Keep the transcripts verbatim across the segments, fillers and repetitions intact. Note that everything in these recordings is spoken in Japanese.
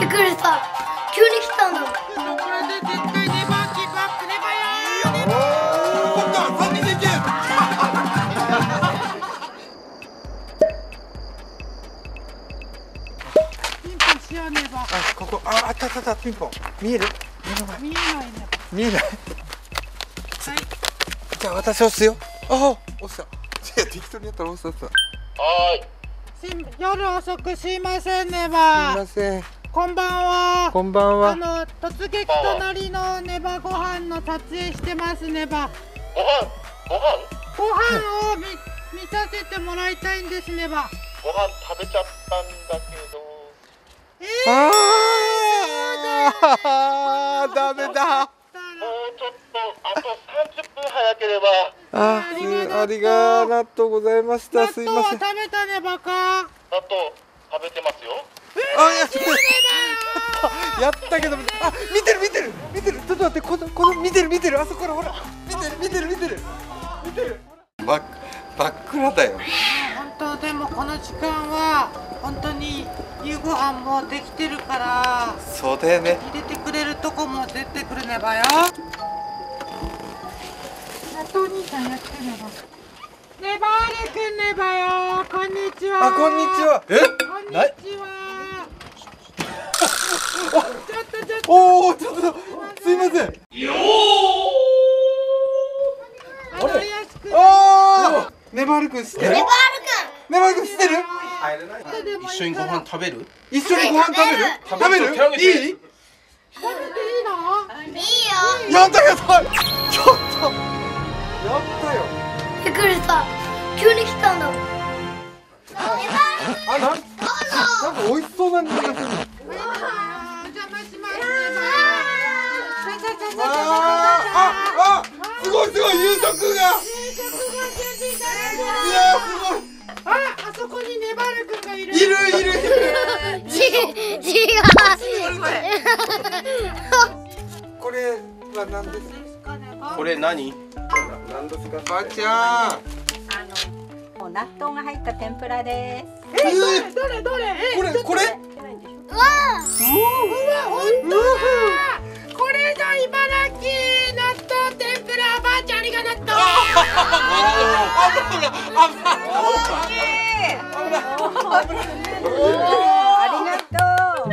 びっくりした。急に来たんだもん。 これで絶対ネバーキープアップネバーよー。ピンポンしようネバー。 あ、ここ、あ、あったあったあった、ピンポン。見える？目の前。 見えないネバー。 見えない。 はい。 じゃあ私押すよ。ああ、押した。いや、適当にやったら押した。 はーい。 夜遅くすいませんネすいバー。 ません。 こんばんは。 こんばんは。 あの突撃隣のネバご飯の撮影してますネバ。 ご飯ご飯ご飯を見見させてもらいたいんですネバ。 ご飯食べちゃったんだけど。 えああ、ダメだ。 もうちょっとあとさんじゅっぷん早ければ。 あー、ありがとうございました。すいません。 納豆は食べたネバか。 納豆食べてますよ。 あ、やったやったけど、あ、見てる見てる見てる。ちょっと待って、このこの見てる見てる、あそこのほら、見てる見てる見てる見てる。真っ真っ暗だよ。 本当でもこの時間は本当に夕ご飯もできてるからそうだよね。 入れてくれるとこも出てくるネバよ。納豆兄ちゃんやってネバ。ネバールくんネバよ。こんにちは。 あ、こんにちは。え？ こんにちは。ちょっとちょっと。 おお、ちょっとすいません。 あのやすくん。 ああ、ネバールくん知ってる？ ネバールネバールくん知ってる？ 一一緒にご飯食べる？ 一緒にご飯食べる？食べる？いい？ 食べていいの？ くんいいよ。 やったやった。ちょっと。やったよ。 びっくりした。急に来たんだもん。ネバールあ、なん、なんか美味しそうな匂いがする。 お邪魔しますネバ。 ああ、あ、すごいすごい、夕食が。いやー、すごい。 あ、あそこにネバールくんがいる。 いるいるいる。 ち、違う。 これは何ですか？ これ何？ 何ですか？ばあちゃん。 もう納豆が入った天ぷらです。 え、どれどれどれ。え、 これこれ。 うわうわ、ほんとだ。これぞ茨城納豆天ぷら。ばあちゃんありが納豆。 おお、ありがとう。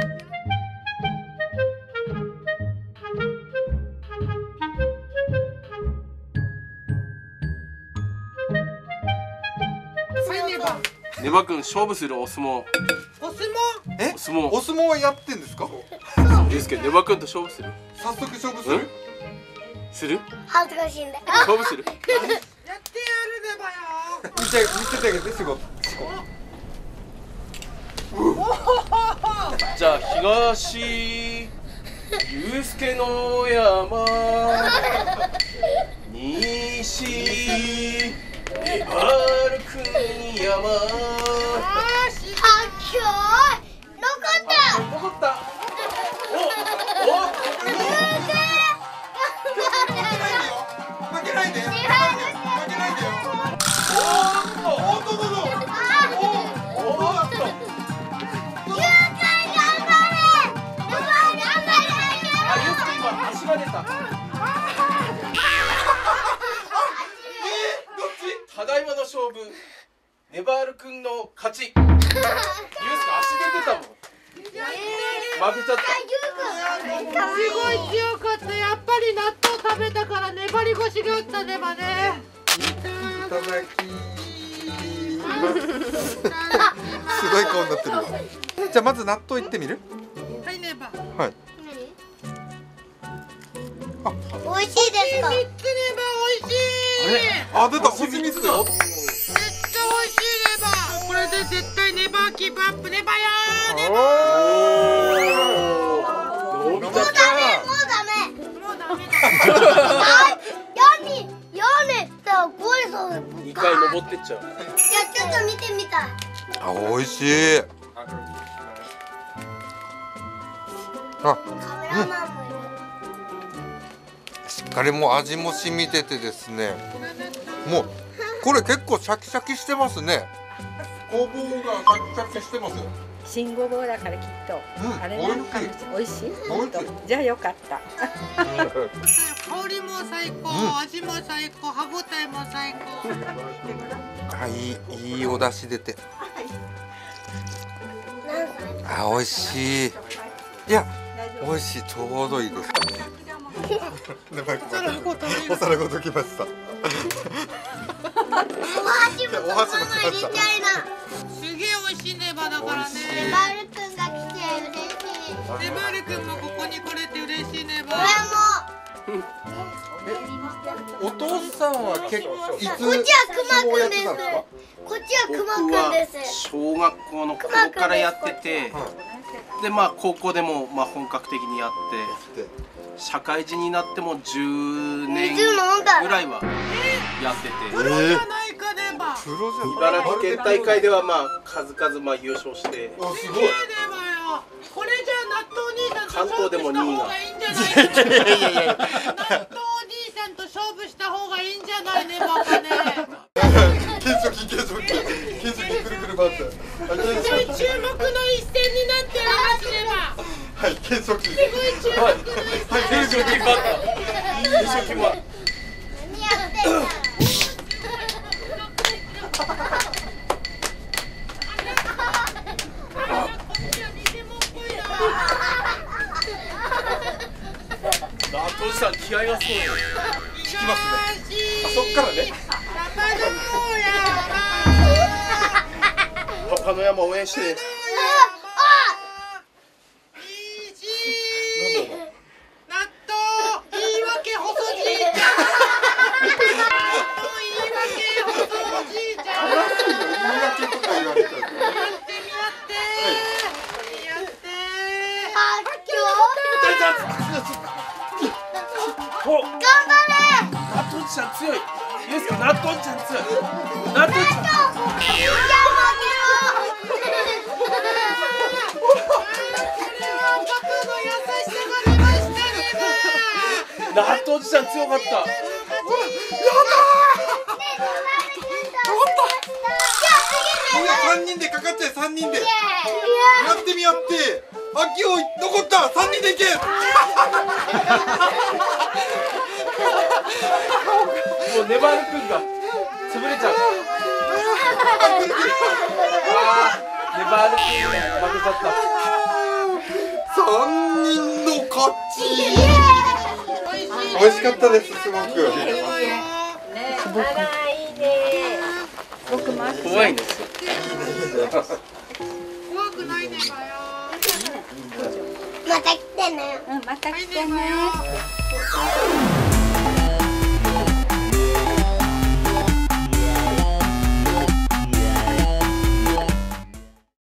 ネバ君勝負するお相撲。 お相撲。 え？ お相撲。 お相撲はやってんですか？ いいですけどネバ君と勝負する？ 早速勝負する？ うんする？ 恥ずかしいんだよ。 勝負する？ やってやるねばよ。 見て見せてあげて、仕事。 じゃあ東祐介の山西ネバール君山。 はっきょい。残った。 残った。おお。 負けないで。負けないで。負けないでよ。おお、おっとっとっと。おお、おっと。 ゆうかい頑張れ。ネバール頑張れ。 あ、祐介今足が出た。ただいまの勝負、ネバール君の勝ち。ユースケ足出てたもん。負けちゃった。 すごい強かった。やっぱり納豆食べたから粘り腰があったねばね。 いただき。すごい顔になってるわ。じゃあまず納豆いってみる？ はいネバ。 はい。 美味しいですか？ 三つネバ美味しい。 あ、出た。星三つだよ。 めっちゃ美味しいネバ。これで絶対ネバーキープアップネバよー。ネバ伸びちゃっもうダメ。もうダメ。 もうダメだ。 四人、四人ってごいそう。 た。二回登ってっちゃう。 いや、ちょっと見てみたい。 あ、美味しい。あ、 カメラマンもいる。 しっかりもう味も染みててですね。もうこれ結構シャキシャキしてますね。ごぼうがシャキシャキしてますよ。 新ごぼうだからきっと、 うんあれなのかもしれない。美味しい？本当。じゃあよかった。 香りも最高、味も最高、歯ごたえも最高。 あ、いいいいお出汁出て。あ、美味しい。いや、美味しい、ちょうどいいです。お皿ごときました。 お箸もそのまま入れちゃいな。 すげえ美味しいネバだからね。 ネバルくんが来て嬉しい。 ネバルくんもここに来れて嬉しいネバ。 俺お父さんは結構いつも。こっちはくまくんです。こっちはくま僕くんはです。 小学校の頃からやってて、でまあ高校でもまあ本格的にやって社会人になってもじゅうねんぐらいはやってて、 プロじゃないかネバ。 プロじゃん。 茨城県大会ではまあ数々まあ優勝してあ、すごい。 すげえネバよ。これじゃあ納豆お兄さんと勝負した方がいいんじゃないか。 いやいやいやいや。 納豆お兄さんと勝負した方がいいんじゃないネバかね。 検証金検証金検証金くるくる回って。 すごい注目の一戦になってる話ネバ。 はい、検証金。 すごい注目の一戦。 優勝決まった優勝決まった何やってんだ。 納豆さん気合がすごい。 聞きますね。あ、そっからね。 パパの山応援して。 納豆言い訳細じいちゃん。納豆言い訳細じいちゃん。 言い訳とか言われたら。 やってみやってやって。 あ、今お、 日頑張れ。 納豆ちゃん強い。ユースケ納豆ちゃん強い。納豆ちゃん。納豆ちゃん強かった。 三人でかかっちゃえ、三人で。やってみやって。あ、今日残った三人でいけ。 もうネバールくんが潰れちゃう。あー、ネバールくん負けちゃった。 三人の勝ち。美味しかったです、すごく。 怖いんですよ。 怖くないねばよ。 また来てね。 うん、また来てね。 はいねばよ。